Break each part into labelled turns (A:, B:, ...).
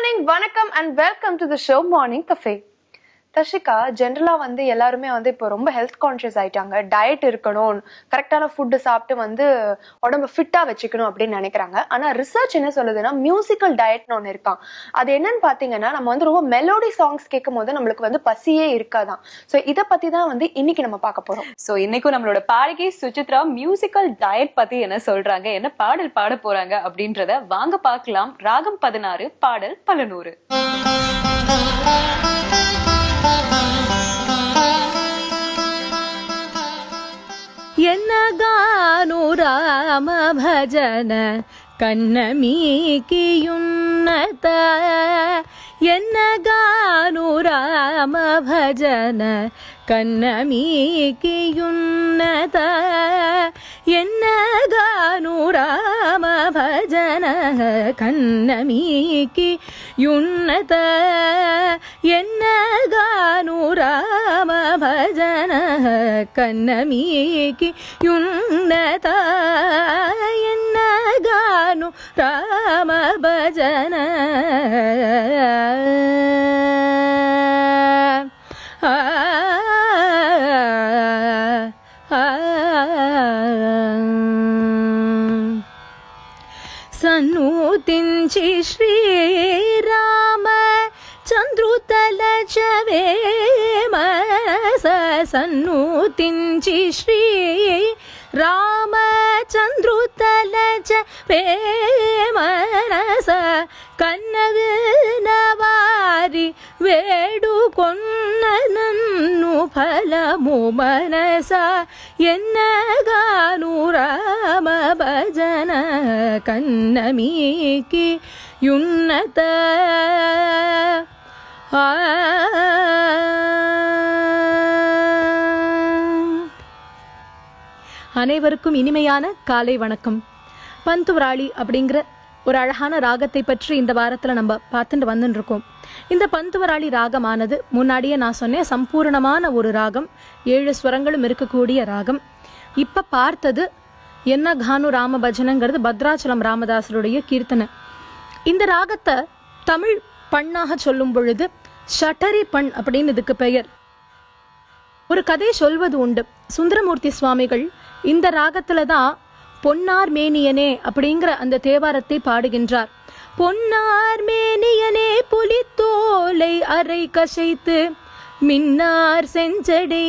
A: Evening வணக்கம் and welcome to the show morning cafe. தஷிகா, ஜென்ரலா எல்லாருமே இப்போ ரொம்ப ஹெல்த் கான்ஷியஸ் ஆயிட்டாங்க. டயட் இருக்கணும், கரெக்டான ஃபுட்டு சாப்பிட்டு உடம்பு ஃபிட்டா வச்சுக்கணும் அப்படின்னு நினைக்கிறாங்க. ஆனா ரிசர்ச் என்ன சொல்லுதுன்னா மியூசிக்கல் டயட்னு ஒண்ணு இருக்கான். அது என்னன்னு பாத்தீங்கன்னா நம்ம ரொம்ப மெலோடி சாங்ஸ் கேட்கும் போது நம்மளுக்கு பசியே இருக்காதான். சோ இத பத்தி தான் இன்னைக்கு நம்ம பார்க்க போறோம்.
B: சோ இன்னைக்கும் நம்மளோட பாடகி சுசித்ரா மியூசிக்கல் டயட் பத்தி என்ன சொல்றாங்க, என்ன பாடல் பாட போறாங்க அப்படின்றத வாங்க பார்க்கலாம். ராகம் 16 பாடல் பல நூறு.
C: ಎನ್ನಗಾನು ರಾಮ ಭಜನ ಕನ್ನಮೀಕಿಯುನ್ನತ ಎನ್ನಗಾನು ರಾಮ ಭಜನ ಕನ್ನಮೀಕಿಯುನ್ನತ ಎನ್ನಗಾನು ರಾಮ ಭಜನ ಕನ್ನಮೀಕಿಯುನ್ನತ ಎನ್ನಗಾನು ರಾಮ ಭಜನ ಕನ್ನಮೀಕಿಯುನ್ನತ ಎನ್ನಗಾನು ರಾಮ ಭಜನ సన్నూతించి శ్రీరామ చంద్రుతల చవే మనస సన్నూతించి శ్రీ రామ చంద్రుతల చవే మనస కన్నవినవారి వేడుకొన్న నన్ను ఫలము మనస ఎన్నగాను రామ భజన కన్నమీకి యున్నత. அனைவருக்கும் இனிமையான காலை வணக்கம். பந்துவராளி அப்படிங்கிற ஒரு அழகான ராகத்தை பற்றி இந்த வாரத்துல நம்ம பார்த்துட்டு வந்துட்டு இருக்கோம். இந்த பந்துவராளி ராகமானது முன்னாடியே நான் சொன்னேன், சம்பூர்ணமான ஒரு ராகம், 7 ஸ்வரங்களும் இருக்கக்கூடிய ராகம். இப்ப பார்த்தது என்ன கானு ராம பஜனங்கிறது பத்ராச்சலம் ராமதாசருடைய கீர்த்தனை. இந்த ராகத்தை தமிழ் பண்ணாக சொல்லும் பொழுது ஷட்டரி பண் அப்படின்னு இதுக்கு பெயர். ஒரு கதை சொல்வது உண்டு. சுந்தரமூர்த்தி சுவாமிகள் இந்த ராகத்துலதான் பொன்னார் மேனியனே அப்படிங்கிற அந்த தேவாரத்தை பாடுகின்றார். பொன்னார் மேனியனே புலித்தோலை அரை கசைத்து மின்னார் செஞ்சடை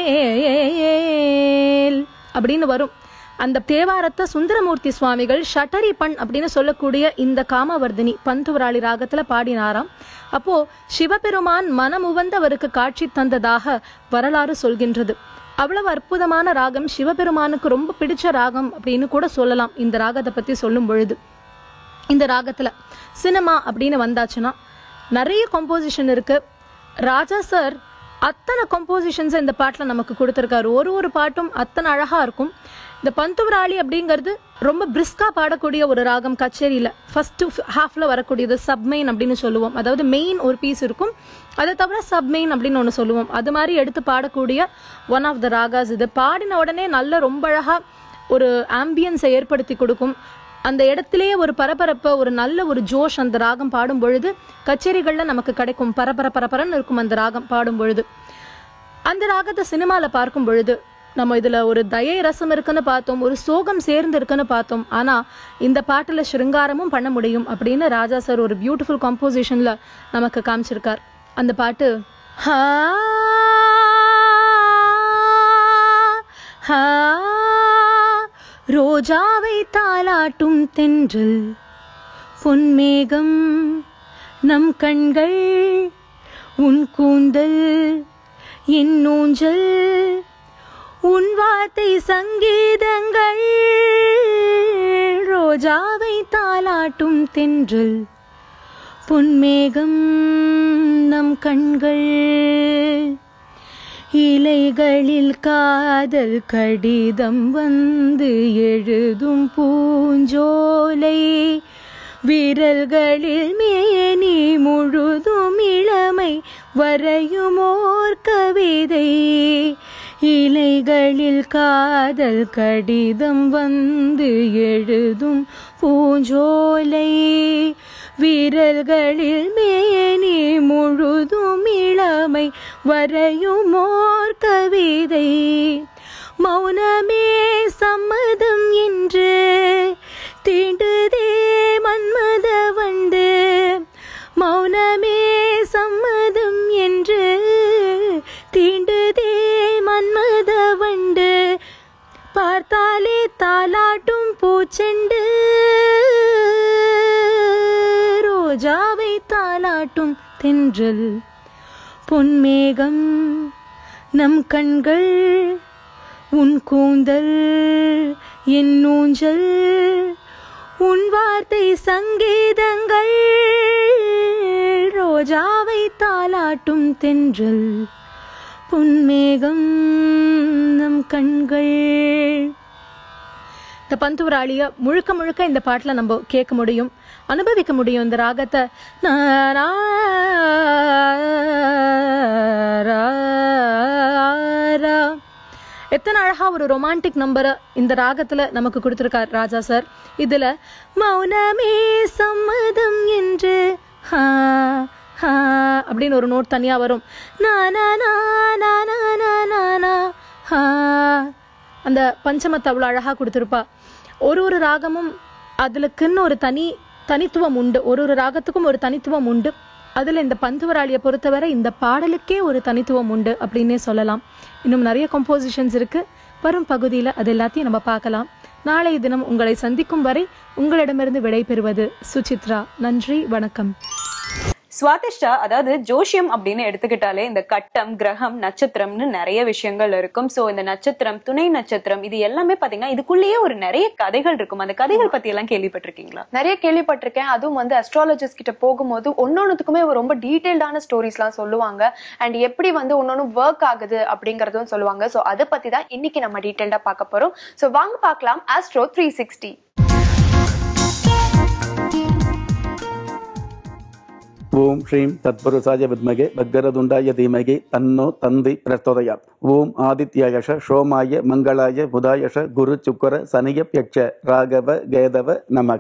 C: மேல் அப்படின்னு வரும். அந்த தேவாரத்தை சுந்தரமூர்த்தி சுவாமிகள் ஷட்டரி பண் அப்படின்னு சொல்லக்கூடிய இந்த காமவர்தினி பந்துவராளி ராகத்துல பாடினாராம். அப்போ சிவபெருமான் மனமுவந்து அவருக்கு காட்சி தந்ததாக வரலாறு சொல்கின்றது. அவ்வளவு அற்புதமான ராகம், சிவபெருமானுக்கு ரொம்ப பிடிச்ச ராகம் அப்படின்னு கூட சொல்லலாம். இந்த ராகத்தை பத்தி சொல்லும் பொழுது இந்த ராகத்துல சினிமா அப்படின்னு வந்தாச்சுன்னா நிறைய கம்போசிஷன் இருக்கு. ராஜா சார் அத்தனை கம்போசிஷன்ஸ் இந்த பாட்டுல நமக்கு கொடுத்திருக்காரு. ஒரு பாட்டும் அத்தனை அழகா இருக்கும். இந்த பந்துவராளி அப்படிங்கிறது ரொம்ப பிரிஸ்கா பாடக்கூடிய ஒரு ராகம். கச்சேரியில ஃபர்ஸ்ட் ஹாஃப்ல வரக்கூடியது சப்மெயின் அப்படின்னு சொல்லுவோம். அதாவது மெயின் ஒரு பீஸ் இருக்கும், அதை தவிர சப்மெயின் அப்படின்னு ஒண்ணு சொல்லுவோம். அது மாதிரி எடுத்து பாடக்கூடிய ஒன் ஆஃப் த ராகாஸ் இது. பாடின உடனே நல்ல ரொம்ப அழகா ஒரு ஆம்பியன்ஸை ஏற்படுத்தி கொடுக்கும். அந்த இடத்திலேயே ஒரு பரபரப்ப, ஒரு நல்ல ஒரு ஜோஷ் அந்த ராகம் பாடும் பொழுது கச்சேரிகள்ல நமக்கு கிடைக்கும். பரபரன்னு இருக்கும் அந்த ராகம் பாடும் பொழுது. அந்த ராகத்தை சினிமால பார்க்கும் பொழுது நம்ம இதுல ஒரு தயை ரசம் இருக்குன்னு பார்த்தோம், ஒரு சோகம் சேர்ந்து இருக்குன்னு பார்த்தோம். ஆனா இந்த பாட்டுல சிருங்காரமும் பண்ண முடியும் அப்படின்னு ராஜா சார் ஒரு பியூட்டிஃபுல் கம்போசிஷன்ல நமக்கு காமிச்சிருக்கார். அந்த பாட்டு ரோஜாவை தாலாட்டும் தென்றல் பொன்மேகம் நம் கண்கள் உன் கூந்தல் என் ஊஞ்சல் உன் வார்த்தை சங்கீதங்கள். ரோஜாவை தாலாட்டும் தென்றல் பொன்மேகம் நம் கண்கள். இலைகளில் காதல் கடிதம் வந்து எழுதும் பூஞ்சோலை, விரல்களில் மேனி முழுதும் இளமை வரையுமோர் கவிதை. இலைகளில் காதல் கடிதம் வந்து எழுதும் பூஞ்சோலை வீரர்களில் மேனி முழுதும் இளமை வரையுமோர் கவிதை மௌனமே சம்மதம் என்று தீண்டுதே மன்மத வண்டு மௌனமே சம்மதம் என்று தீண்டுதே மன்மத வண்டு பார்த்தாலே தாலாட்டும் பூச்செண்டு ரோஜாவை தாலாட்டும் தென்றல் பொன்மேகம் நம் கண்கள் உன் கூந்தல் என் ஊஞ்சல் உன் வார்த்தை சங்கீதங்கள் ரோஜாவை தாலாட்டும் தென்றல் பொன்மேகம் நம் கண்கள். இந்த பந்துவராளிய முழுக்க முழுக்க இந்த பாட்டுல நம்ம கேட்க முடியும், அனுபவிக்க முடியும். இந்த ராகத்தை எத்தனை அழகா ஒரு ரொமான்டிக் நம்பரை இந்த ராகத்துல நமக்கு கொடுத்திருக்கார் ராஜா சார். இதுல மௌனமே சம்மதம் என்று அப்படின்னு ஒரு நோட் தனியா வரும். அந்த பஞ்சமத்தை அவ்வளவு அழகா கொடுத்திருப்பா. ஒரு ஒரு ராகமும் அதுலக்குன்னு ஒரு தனித்துவம் உண்டு, ஒரு ஒரு ராகத்துக்கும் ஒரு தனித்துவம் உண்டு. அதுல இந்த பந்துவராளியை பொறுத்தவரை இந்த பாடலுக்கே ஒரு தனித்துவம் உண்டு அப்படின்னே சொல்லலாம். இன்னும் நிறைய கம்போசிஷன்ஸ் இருக்கு, வரும் பகுதியில அது எல்லாத்தையும் நம்ம பார்க்கலாம். நாளைய தினம் உங்களை சந்திக்கும் வரை உங்களிடமிருந்து விடைபெறுவது சுசித்ரா. நன்றி, வணக்கம்.
B: சுவாதிஷ்டா, அதாவது ஜோஷியம் அப்படின்னு எடுத்துக்கிட்டாலே இந்த கட்டம், கிரகம், நட்சத்திரம்னு நிறைய விஷயங்கள் இருக்கும். சோ இந்த நட்சத்திரம், துணை நட்சத்திரம், இது எல்லாமே பாத்தீங்கன்னா இதுக்குள்ளேயே ஒரு நிறைய கதைகள் இருக்கும். அந்த கதைகள் பத்தி எல்லாம் கேள்விப்பட்டிருக்கீங்களா?
A: நிறைய கேள்விப்பட்டிருக்கேன். அதுவும் வந்து அஸ்ட்ராலஜிஸ்ட் கிட்ட போகும்போது ஒன்னொன்னுக்குமே ரொம்ப டீடைல்டான ஸ்டோரிஸ் எல்லாம் சொல்லுவாங்க. அண்ட் எப்படி வந்து ஒன்னொன்னு ஒர்க் ஆகுது அப்படிங்கறதும் சொல்லுவாங்க. சோ அதை பத்தி தான் இன்னைக்கு நம்ம டீடைல்டா பார்க்க போறோம். சோ வாங்க பார்க்கலாம் ஆஸ்ட்ரோ 360.
D: ஓம் ஸ்ரீம் தத்புருஷாய வித்மகே வக்கரதுண்டாய தீமகி தன்னோ தந்தி பிரச்சோதயாத். ஓம் ஆதித்யாயஷ சோமாய மங்களாய புதாயஷ குரு சுக்கர சனியப்யட்ச ராகவ கேதவ நமக.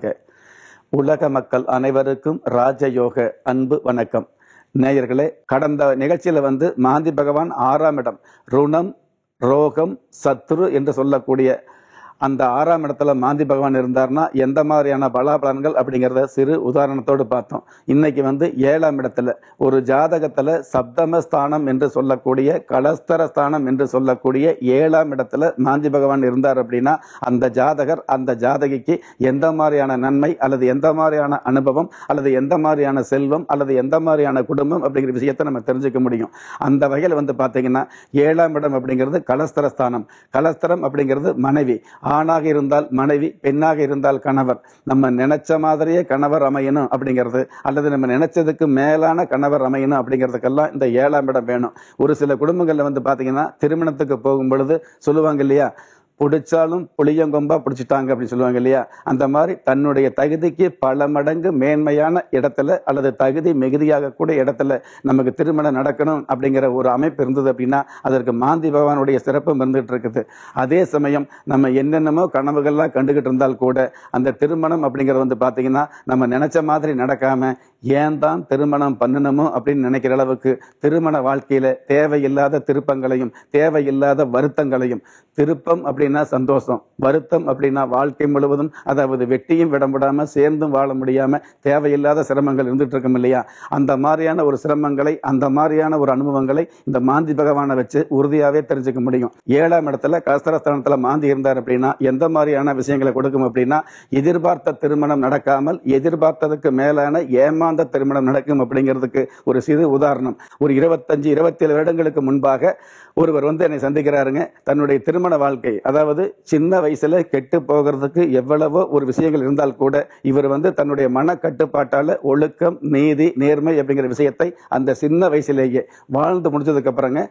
D: உலக மக்கள் அனைவருக்கும் ராஜயோக அன்பு வணக்கம். நேயர்களே, கடந்த நிகழ்ச்சியில வந்து மாந்தி பகவான் 6ஆம் இடம் ருணம், ரோகம், சத்ரு என்று சொல்லக்கூடிய அந்த 6ஆம் இடத்துல மாந்தி பகவான் இருந்தார்னா எந்த மாதிரியான பலாபலன்கள் அப்படிங்கிறத சிறு உதாரணத்தோடு பார்த்தோம். இன்னைக்கு வந்து 7ஆம் இடத்துல ஒரு ஜாதகத்துல சப்தம ஸ்தானம் என்று சொல்லக்கூடிய கலஸ்தர ஸ்தானம் என்று சொல்லக்கூடிய 7ஆம் இடத்துல மாந்தி பகவான் இருந்தார் அப்படின்னா அந்த ஜாதகர், அந்த ஜாதகிக்கு எந்த மாதிரியான நன்மை அல்லது எந்த மாதிரியான அனுபவம் அல்லது எந்த மாதிரியான செல்வம் அல்லது எந்த மாதிரியான குடும்பம் அப்படிங்கிற விஷயத்தை நம்ம தெரிஞ்சுக்க முடியும். அந்த வகையில் வந்து பார்த்தீங்கன்னா 7ஆம் இடம் அப்படிங்கிறது கலஸ்தர ஸ்தானம். கலஸ்தரம் அப்படிங்கிறது மனைவி. ஆணாக இருந்தால் மனைவி, பெண்ணாக இருந்தால் கணவர். நம்ம நினைச்ச மாதிரியே கணவர் அமையணும் அப்படிங்கிறது அல்லது நம்ம நினைச்சதுக்கு மேலான கணவர் அமையணும் அப்படிங்கிறதுக்கெல்லாம் இந்த 7ஆம் இடம் வேணும். ஒரு சில குடும்பங்கள்ல வந்து பாத்தீங்கன்னா திருமணத்துக்கு போகும் பொழுது சொல்லுவாங்க இல்லையா, பிடிச்சாலும் புளியங்கொம்பா பிடிச்சிட்டாங்க அப்படின்னு சொல்லுவாங்க இல்லையா. அந்த மாதிரி தன்னுடைய தகுதிக்கு பல மடங்கு மேன்மையான இடத்துல அல்லது தகுதி மிகுதியாக கூட இடத்துல நமக்கு திருமணம் நடக்கணும் அப்படிங்கிற ஒரு அமைப்பு இருந்தது அப்படின்னா அதற்கு மாந்தி பகவானுடைய சிறப்பும் இருந்துகிட்டு இருக்குது. அதே சமயம் நம்ம என்னென்னமோ கனவுகள்லாம் கண்டுகிட்டு இருந்தால் கூட அந்த திருமணம் அப்படிங்கிறது வந்து பார்த்தீங்கன்னா நம்ம நினைச்ச மாதிரி நடக்காம ஏன் தான் திருமணம் பண்ணணுமோ அப்படின்னு நினைக்கிற அளவுக்கு திருமண வாழ்க்கையில தேவையில்லாத திருப்பங்களையும் தேவையில்லாத வருத்தங்களையும், திருப்பம் அப்படின்னா சந்தோஷம், வருத்தம் அப்படின்னா வாழ்க்கை முழுவதும் அதாவது வெட்டியும் விட முடியாம சேர்ந்தும் வாழ முடியாம தேவையில்லாத சிரமங்கள் இருந்துட்டு இருக்கும் இல்லையா. அந்த மாதிரியான ஒரு சிரமங்களை, அந்த மாதிரியான ஒரு அனுபவங்களை இந்த மாந்தி பகவானை வச்சு உறுதியாவே தெரிஞ்சுக்க முடியும். 7ஆம் இடத்துல கலஸ்தரஸ்தானத்துல மாந்தி இருந்தார் அப்படின்னா எந்த மாதிரியான விஷயங்களை கொடுக்கும் அப்படின்னா எதிர்பார்த்த திருமணம் நடக்காமல் எதிர்பார்த்ததுக்கு மேலான ஏமாந்த திருமணம் நடக்கும் அப்படிங்கிறதுக்கு ஒரு சிறு உதாரணம். ஒரு 25-27 வருடங்களுக்கு முன்பாக ஒருவர் வந்து என்னை சந்திக்கிறாருங்க. தன்னுடைய திருமண வாழ்க்கை அதாவது சின்ன வயசுல கெட்டு போகிறதுக்கு எவ்வளவோ ஒரு விஷயங்கள் இருந்தால் கூட இவர் வந்து தன்னுடைய மன கட்டுப்பாட்டால ஒழுக்கம், நீதி, நேர்மை அப்படிங்கிற விஷயத்தை அந்த சின்ன வயசுலேயே வாழ்ந்து முடிஞ்சதுக்கு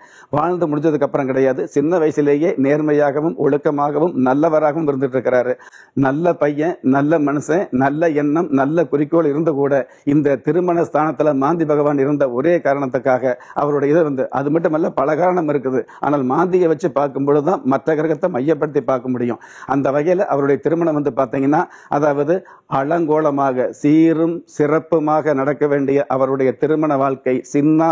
D: அப்புறம் கிடையாது, சின்ன வயசுலேயே நேர்மையாகவும் ஒழுக்கமாகவும் நல்லவராகவும் இருந்துட்டு இருக்கிறாரு. நல்ல பையன், நல்ல மனுஷன், நல்ல எண்ணம், நல்ல குறிக்கோள் இருந்து கூட இந்த திருமண ஸ்தானத்துல மாந்தி பகவான் இருந்த ஒரே காரணத்துக்காக அவருடைய இது வந்து அது மட்டுமல்ல பல காரணம் இருக்குது. ஆனால் மாந்தியை வச்சு பார்க்கும் பொழுதுதான் மற்ற கிரகத்தை மைய மையப்படுத்தி பார்க்க முடியும். அந்த வகையில அவருடைய திருமணம் வந்து பாத்தீங்கன்னா, அதாவது அலங்கோலமாக சீரும் சிறப்புமாக நடக்க வேண்டிய அவருடைய திருமண வாழ்க்கை சின்ன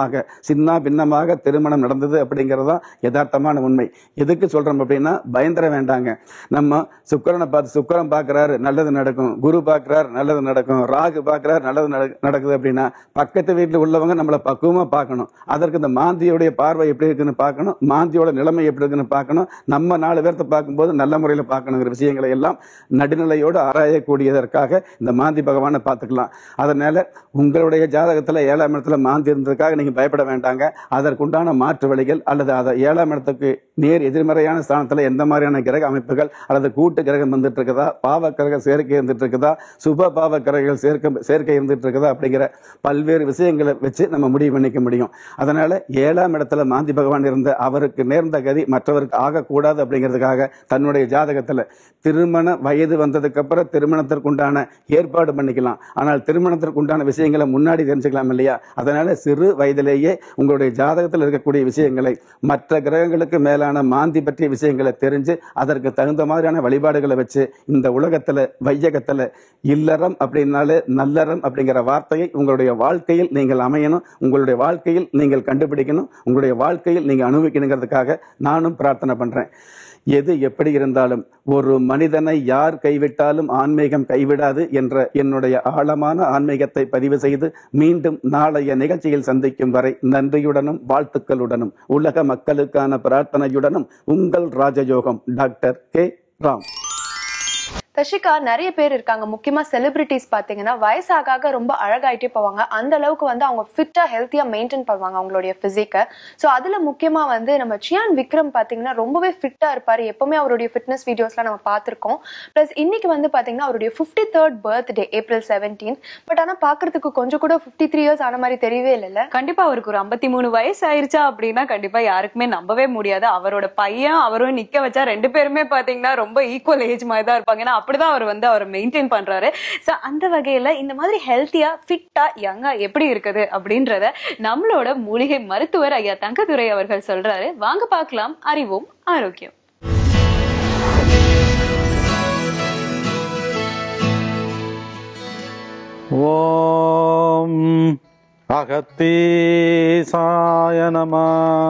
D: பின்னமாக திருமணம் நடந்தது அப்படிங்கறதுதான் யதார்த்தமான உண்மை. எதுக்கு சொல்றோம் அப்படின்னா, பயந்துட வேண்டாங்க. நம்ம சுக்கிரனை பார்த்து சுக்கிரன் பார்க்கிறாரு நல்லது நடக்கும், குரு பார்க்கிறார் நல்லது நடக்கும், ராகு பார்க்கிறார் நல்லது நடக்குது அப்படின்னா பக்கத்து வீட்டுல உள்ளவங்க நம்மளை பக்குவமா பார்க்கணும். அதற்கு இந்த மாந்தியோடைய பார்வை எப்படி இருக்குன்னு பார்க்கணும், மாந்தியோட நிலைமை எப்படி இருக்குன்னு பார்க்கணும். நம்ம 4 பேர்த்த பார்க்கும்போது நல்ல முறையில பார்க்கணுங்கிற விஷயங்களை எல்லாம் நடுநிலையோடு ஆராயக்கூடியதற்காக இந்த மாந்தி பகவானை பார்த்துக்கலாம். அதனால உங்களுடைய ஜாதகத்துல 7ஆம் இடத்துல மாந்தி இருந்ததுக்காக நீங்க பயப்பட வேண்டாங்க. அதற்குண்டான மாற்று வழிகள் அல்லது அதை 7ஆம் இடத்துக்கு நேர் எதிர்மறையான ஸ்தானத்துல எந்த மாதிரியான கிரக அமைப்புகள் அல்லது கூட்டு கிரகம் வந்துட்டு இருக்குதா, பாவ கிரக சேர்க்கை இருந்துட்டு இருக்குதா, சுப பாவ கிரகங்கள் சேர்க்கை இருந்துட்டு இருக்குதா அப்படிங்கிற பல்வேறு விஷயங்களை வச்சு நம்ம முடிவு பண்ணிக்க முடியும். அதனால 7ஆம் இடத்துல மாந்தி பகவான் இருந்த அவருக்கு நேர்ந்த கதி மற்றவருக்கு ஆகக்கூடாது அப்படிங்கிறதுக்காக தன்னுடைய ஜாதகத்துல திருமண வயது வந்ததுக்கு அப்புறம் திருமணத்திற்குண்டான ஏற்பாடு பண்ணிக்கலாம். ஆனால் திருமணத்திற்குண்டான விஷயங்களை முன்னாடி தெரிஞ்சுக்கலாம் இல்லையா? அதனால சிறு வயதிலேயே உங்களுடைய ஜாதகத்தில் இருக்கக்கூடிய விஷயங்களை, மற்ற கிரகங்களுக்கு மேலான மாந்தி பற்றிய விஷயங்களை தெரிஞ்சு அதற்கு தகுந்த மாதிரியான வழிபாடுகளை வச்சு இந்த உலகத்துல வையகத்துல இல்லறம் அப்படின்னாலே நல்லறம் அப்படிங்கிற வார்த்தையை உங்களுடைய வாழ்க்கையில் நீங்கள் அமையணும், உங்களுடைய வாழ்க்கையில் நீங்கள் கண்டுபிடிக்கணும், உங்களுடைய வாழ்க்கையில் நீங்க அனுபவிக்கணுங்கிறதுக்காக நானும் பிரார்த்தனை பண்றேன். எது எப்படி இருந்தாலும் ஒரு மனிதனை யார் கைவிட்டாலும் ஆன்மீகம் கைவிடாது என்ற என்னுடைய ஆழமான ஆன்மீகத்தை பதிவு செய்து மீண்டும் நாளைய நிகழ்ச்சியில் சந்திக்கும் வரை நன்றியுடனும் வாழ்த்துக்களுடனும் உலக மக்களுக்கான பிரார்த்தனையுடனும் உங்கள் ராஜயோகம் டாக்டர் கே. ராம்.
A: தஷிகா, நிறைய பேர் இருக்காங்க, முக்கியமா செலிபிரிட்டிஸ் பாத்தீங்கன்னா வயசாக ரொம்ப அழகாயிட்டே போவாங்க. அந்த அளவுக்கு வந்து அவங்க ஃபிட்டா ஹெல்த்தியா மெயின்டைன் பண்ணுவாங்க அவங்களுடைய பிசிக்க. சோ அதுல முக்கியமா வந்து நம்ம சியான் விக்ரம் பாத்தீங்கன்னா ரொம்பவே ஃபிட்டா இருப்பாரு. எப்பவுமே அவருடைய ஃபிட்னஸ் வீடியோஸ்லாம் நம்ம பார்த்திருக்கோம். பிளஸ் இன்னைக்கு வந்து பாத்தீங்கன்னா அவருடைய 53rd பர்த்டே April 17. பட் ஆனா பாக்குறதுக்கு கொஞ்சம் கூட 53 years ஆன மாதிரி தெரியவே இல்லைல்ல.
B: கண்டிப்பா அவருக்கு ஒரு 53 வயசு ஆயிருச்சா அப்படின்னா கண்டிப்பா யாருக்குமே நம்பவே முடியாது. அவரோட பையன் அவரும் நிக்க வச்சா 2 பேருமே பாத்தீங்கன்னா ரொம்ப ஈக்குவல் ஏஜ் மாதிரி தான் இருப்பாங்க. ஏன்னா அப்படிதான் அவர் வந்து அவரை மெயின்டைன் பண்றாரு. சோ அந்த வகையில இந்த மாதிரி ஹெல்த்தியா ஃபிட்டா யங்கா எப்படி இருக்குது அப்படின்றத நம்மளோட மூலிகை மருத்துவர் ஐயா தங்கதுரை அவர்கள் சொல்றாரு. வாங்க பார்க்கலாம். அறிவோம் ஆரோக்கியம்.
E: ஓம் அகத்தீசாய நமः.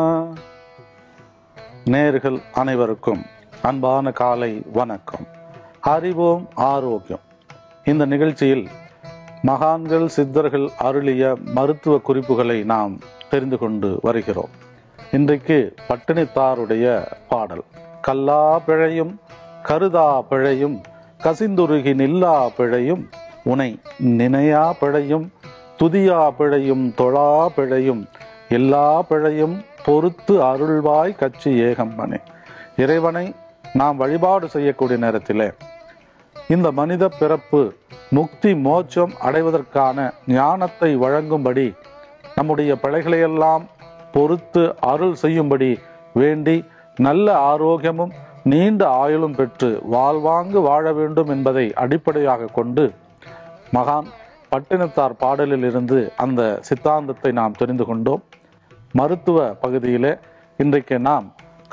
E: நேயர்கள் அனைவருக்கும் அன்பான காலை வணக்கம். அறிவோம் ஆரோக்கியம். இந்த நிகழ்ச்சியில் மகான்கள் சித்தர்கள் அருளிய மருத்துவ குறிப்புகளை நாம் தெரிந்து கொண்டு வருகிறோம். இன்றைக்கு பட்டினித்தாருடைய பாடல். கல்லா பிழையும் கருதா பிழையும் கசிந்துருகி நில்லா பிழையும் உனை நினையா பிழையும் துதியா பிழையும் தொழா பிழையும் எல்லா பிழையும் பொறுத்து அருள்வாய் கட்சி ஏகம்பனே. இறைவனை நாம் வழிபாடு செய்யக்கூடிய நேரத்திலே இந்த மனித பிறப்பு முக்தி மோட்சம் அடைவதற்கான ஞானத்தை வழங்கும்படி நம்முடைய பிழைகளையெல்லாம் பொறுத்து அருள் செய்யும்படி வேண்டி நல்ல ஆரோக்கியமும் நீண்ட ஆயுளும் பெற்று வாழ்வாங்கு வாழ வேண்டும் என்பதை அடிப்படையாக கொண்டு மகான் பட்டினத்தார் பாடலில் இருந்து அந்த சித்தாந்தத்தை நாம் தெரிந்து கொண்டோம். மருத்துவ பகுதியிலே இன்றைக்கு நாம்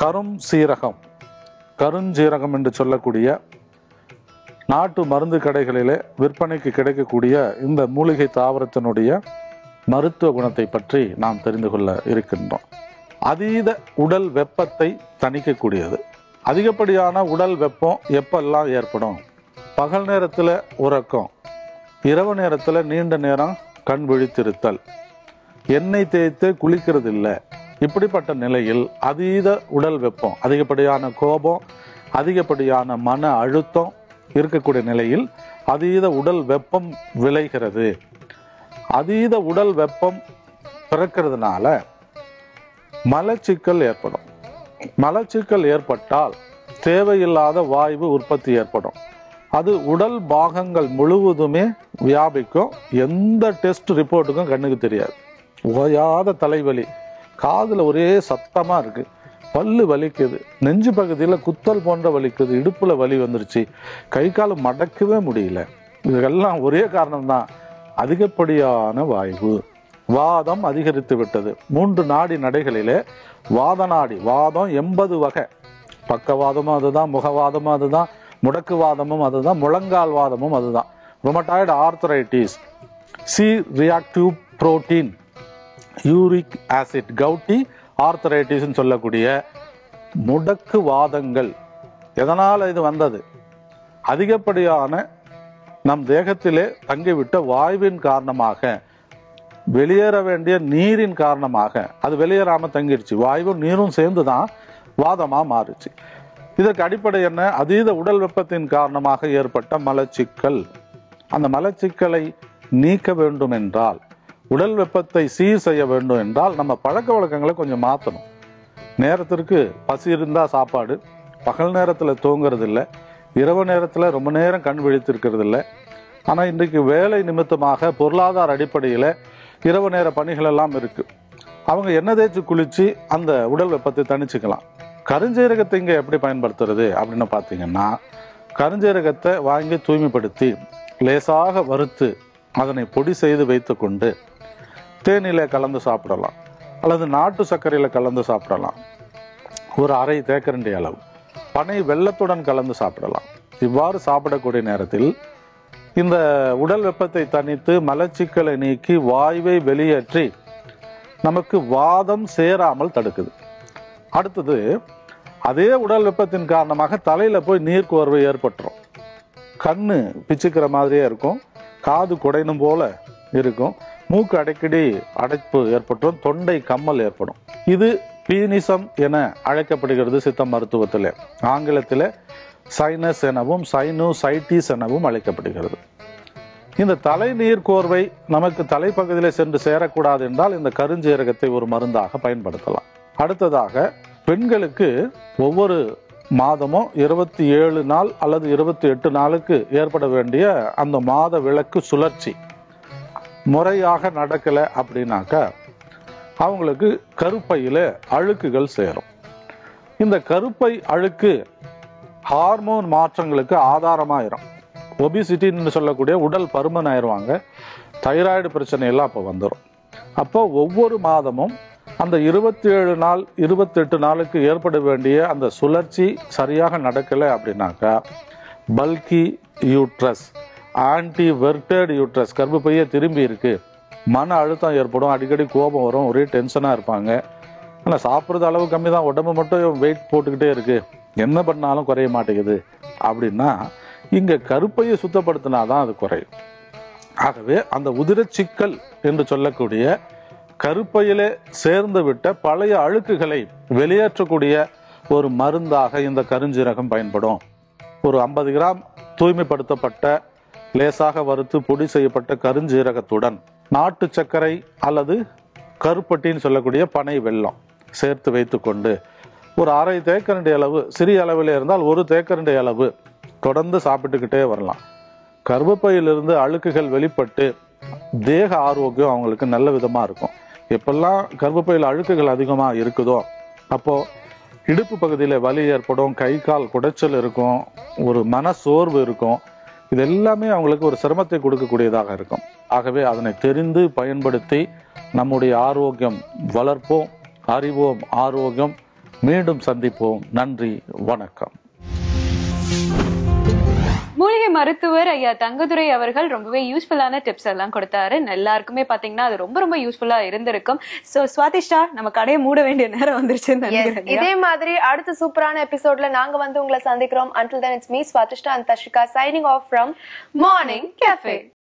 E: கருஞ்சீரகம் என்று சொல்லக்கூடிய நாட்டு மருந்து கடைகளிலே விற்பனைக்கு கிடைக்கக்கூடிய இந்த மூலிகை தாவரத்தினுடைய மருத்துவ குணத்தை பற்றி நாம் தெரிந்து கொள்ள இருக்கின்றோம். அதீத உடல் வெப்பத்தை தணிக்கக்கூடியது. அதிகப்படியான உடல் வெப்பம் எப்பெல்லாம் ஏற்படும்? பகல் நேரத்துல உறக்கம், இரவு நேரத்துல நீண்ட நேரம் கண் விழித்திருத்தல், எண்ணெய் தேய்த்து குளிக்கிறது இல்லை, இப்படிப்பட்ட நிலையில் அதீத உடல் வெப்பம், அதிகப்படியான கோபம், அதிகப்படியான மன அழுத்தம் இருக்கக்கூடிய நிலையில் அதீத உடல் வெப்பம் விளைகிறது. அதீத உடல் வெப்பம் பிறக்கிறதுனால மலச்சிக்கல் ஏற்படும். மலச்சிக்கல் ஏற்பட்டால் தேவையில்லாத வாயு உற்பத்தி ஏற்படும். அது உடல் பாகங்கள் முழுவதுமே வியாபிக்கும். எந்த டெஸ்ட் ரிப்போர்ட்டுக்கும் கண்ணுக்கு தெரியாது. ஓயாத தலைவலி, காதுல ஒரே சத்தமா இருக்கு, பல்லு வலிக்குது, நெஞ்சு பகுதியில குத்தல் போன்ற வலிக்குது, இடுப்புல வலி வந்துருச்சு, கை கால் மடக்கவே முடியல. இதெல்லாம் ஒரே காரணம்தான், அதிகப்படியான வாயு. வாதம் அதிகரித்து விட்டது. 3 நாடி நடைகளிலே வாத நாடி, வாதம் 80 வகை, பக்கவாதமும் அதுதான், முகவாதமும் அதுதான், முடக்குவாதமும் அதுதான், முழங்கால் வாதமும் அதுதான். Rheumatoid arthritis, C reactive protein, uric acid, gouty arthritis சொல்லக்கூடிய முடக்கு வாதங்கள். எதனால இது வந்தது? அதிகப்படியான நம் தேகத்திலே தங்கிவிட்ட வாயுவின் காரணமாக, வெளியேற வேண்டிய நீரின் காரணமாக, அது வெளியேறாம தங்கிடுச்சு. வாயுவும் நீரும் சேர்ந்துதான் வாதமா மாறுச்சு. இதற்கு அடிப்படை என்ன? அதீத உடல் வெப்பத்தின் காரணமாக ஏற்பட்ட மலச்சிக்கல். அந்த மலச்சிக்கலை நீக்க வேண்டும் என்றால், உடல் வெப்பத்தை சீர் செய்ய வேண்டும் என்றால், நம்ம பழக்க வழக்கங்களை கொஞ்சம் மாற்றணும். நேரத்திற்கு பசி இருந்தா சாப்பாடு, பகல் நேரத்துல தூங்குறது இல்லை, இரவு நேரத்துல ரொம்ப நேரம் கண் விழித்திருக்கிறது இல்லை. ஆனா இன்றைக்கு வேலை நிமித்தமாக பொருளாதார அடிப்படையில இரவு நேர பணிகள் எல்லாம் இருக்கு. அவங்க எண்ணெய் தேய்ச்சி குளிச்சு அந்த உடல் வெப்பத்தை தணிச்சுக்கலாம். கருஞ்சீரகத்தை இங்க எப்படி பயன்படுத்துறது அப்படின்னு பாத்தீங்கன்னா, கருஞ்சீரகத்தை வாங்கி தூய்மைப்படுத்தி லேசாக வறுத்து அதனை பொடி செய்து வைத்து கொண்டு தேனில கலந்து சாப்பிடலாம், அல்லது நாட்டு சர்க்கரையில கலந்து சாப்பிடலாம். ஒரு அரை தேக்கரண்டி அளவு பனை வெல்லத்துடன் கலந்து சாப்பிடலாம். இவ்வாறு சாப்பிடக்கூடிய நேரத்தில் இந்த உடல் வெப்பத்தை தணித்து மலச்சிக்கலை நீக்கி வாயுவை வெளியேற்றி நமக்கு வாதம் சேராமல் தடுக்குது. அடுத்தது, அதே உடல் வெப்பத்தின் காரணமாக தலையில போய் நீர்க்கோர்வை ஏற்பட்டுரும். கண்ணு பிச்சுக்கிற மாதிரியே இருக்கும், காது குடையணும் போல இருக்கும், மூக்கு அடிக்கடி அடைப்பு ஏற்பட்டும், தொண்டை கம்மல் ஏற்படும். இது பீனிசம் என அழைக்கப்படுகிறது சித்த மருத்துவத்தில். ஆங்கிலத்தில் சைனஸ் எனவும் சைனோசைட்டிஸ் எனவும் அழைக்கப்படுகிறது. இந்த தலை நீர் கோர்வை நமக்கு தலைப்பகுதியில் சென்று சேரக்கூடாது என்றால் இந்த கருஞ்சீரகத்தை ஒரு மருந்தாக பயன்படுத்தலாம். அடுத்ததாக, பெண்களுக்கு ஒவ்வொரு மாதமும் 27 நாள் அல்லது 28 நாளுக்கு ஏற்பட வேண்டிய அந்த மாத விளக்கு சுழற்சி முறையாக நடக்கல அப்படின்னாக்கா அவங்களுக்கு கருப்பையில அழுக்குகள் சேரும். இந்த கருப்பை அழுக்கு ஹார்மோன் மாற்றங்களுக்கு ஆதாரமாயிரும். ஒபிசிட்டின்னு சொல்லக்கூடிய உடல் பருமன் ஆயிடுவாங்க. தைராய்டு பிரச்சனை எல்லாம் அப்போ வந்துடும். அப்போ ஒவ்வொரு மாதமும் அந்த 27 நாள் 28 நாளுக்கு ஏற்பட வேண்டிய அந்த சுழற்சி சரியாக நடக்கலை அப்படின்னாக்கா bulky uterus, anteverted uterus, கர்ப்பப்பையே திரும்பி இருக்கு, மன அழுத்தம் ஏற்படும், அடிக்கடி கோபம் வரும், ஒரே டென்ஷனா இருப்பாங்க. ஆனால் சாப்பிட்றது அளவு கம்மி தான், உடம்பு மட்டும் வெயிட் போட்டுக்கிட்டே இருக்கு, என்ன பண்ணாலும் குறைய மாட்டேங்குது அப்படின்னா இங்க கருப்பையை சுத்தப்படுத்தினாதான் அது குறையும். ஆகவே அந்த உதிரச்சிக்கல் என்று சொல்லக்கூடிய கருப்பையிலே சேர்ந்து விட்ட பழைய அழுக்குகளை வெளியேற்றக்கூடிய ஒரு மருந்தாக இந்த கருஞ்சீரகம் பயன்படும். ஒரு 50 கிராம் தூய்மைப்படுத்தப்பட்ட லேசாக வறுத்து பொடி செய்யப்பட்ட கருஞ்சீரகத்துடன் நாட்டு சர்க்கரை அல்லது கருப்பட்டின்னு சொல்லக்கூடிய பனை வெல்லம் சேர்த்து வைத்து கொண்டு ஒரு அரை தேக்கரண்டி அளவு, சிறிய அளவில் இருந்தால் ஒரு தேக்கரண்டி அளவு தொடர்ந்து சாப்பிட்டுக்கிட்டே வரலாம். கர்ப்பப்பையிலிருந்து அழுக்குகள் வெளிப்பட்டு தேக ஆரோக்கியம் அவங்களுக்கு நல்ல விதமா இருக்கும். எப்பெல்லாம் கர்ப்பப்பையில் அழுக்குகள் அதிகமா இருக்குதோ அப்போ இடுப்பு பகுதியில வலி ஏற்படும், கை கால் குடைச்சல் இருக்கும், ஒரு மன சோர்வு இருக்கும். இது எல்லாமே அவங்களுக்கு ஒரு சிரமத்தை கொடுக்கக்கூடியதாக இருக்கும். ஆகவே அதனை தெரிந்து பயன்படுத்தி நம்முடைய ஆரோக்கியம் வளர்ப்போம். அறிவோம் ஆரோக்கியம். மீண்டும் சந்திப்போம். நன்றி, வணக்கம்.
B: மூலிகை மருத்துவர் ஐயா தங்கதுரை அவர்கள் ரொம்பவே யூஸ்ஃபுல்லான டிப்ஸ் எல்லாம் கொடுத்தாரு. எல்லாருக்குமே பாத்தீங்கன்னா அது ரொம்ப ரொம்ப யூஸ்ஃபுல்லா இருந்திருக்கும். சோ ஸ்வாதிஷ்டா, நம்ம கடையை மூட வேண்டிய நேரம் வந்துருச்சுன்னு நினைக்கிறேன்.
A: இதே மாதிரி அடுத்த சூப்பரான எபிசோட்ல நாங்க வந்து உங்களை சந்திக்கிறோம். Until then, it's me Swatishtha and Tashika signing off from Morning Cafe.